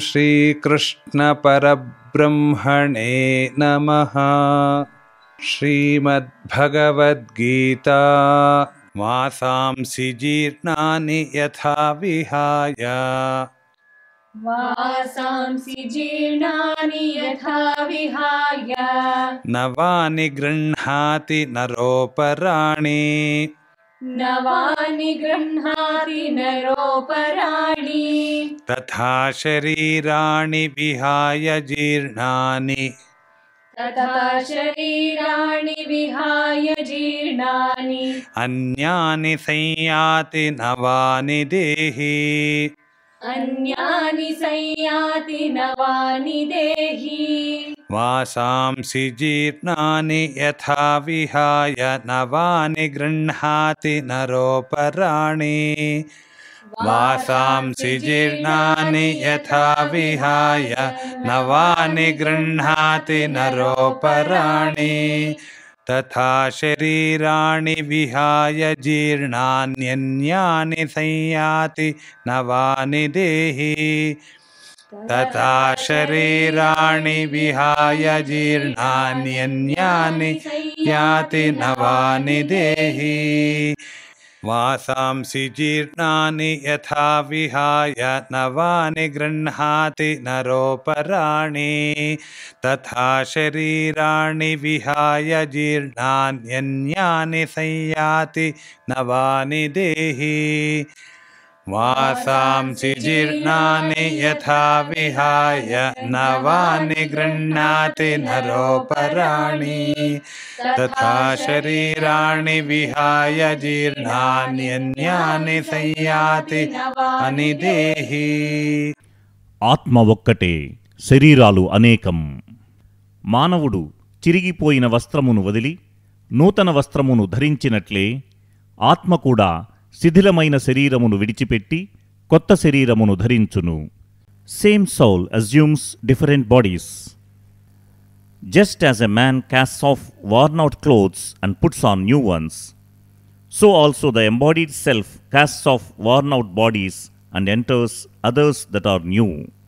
श्रीकृष्ण परब्रह्मणे नमः। श्रीमद्भगवद्गीता वासांसि जीर्णानि यथा विहाय नवानि गृह्णाति नरोपराणि तथा शरीराणि विहाय जीर्णानि अन्यानि संयाति नवानि देहि वासांसि जीर्णानि यथा विहाय नवानि गृह्णाति नरोपराणि वासांसि जीर्णानि यथा विहाय नवानि गृह्णाति नरोपराणि तथा शरीराणि विहाय जीर्णान्यन्यानि संयाति नवानि देहि तथा शरीराणि विहाय जीर्णान्यन्यानि याति नवानि देहि वासांसि जीर्णानि यथा विहाय नवानि गृह्णाति नरोपराणि तथा शरीराणि विहाय जीर्णान्यन्यानि संयाति नवानि देहि वासांसि जीर्णानि यथा विहाय नवानि गृह्णाति नरोपराणि तथा शरीराणि विहाय जीर्णान्यन्यानि संयाति नवानि देहि। ఆత్మ ఒక్కటే, శరీరాలు అనేకం. మానవుడు చిరిగిపోయిన వస్త్రమును వదిలి నూతన వస్త్రమును ధరించినట్లే ఆత్మ కూడా శిథిలమైన శరీరమును విడిచిపెట్టి కొత్త శరీరమును ధరించును. Same soul assumes different bodies. Just as a man casts off worn-out clothes and puts on new ones, so also the embodied self casts off worn-out bodies and enters others that are new.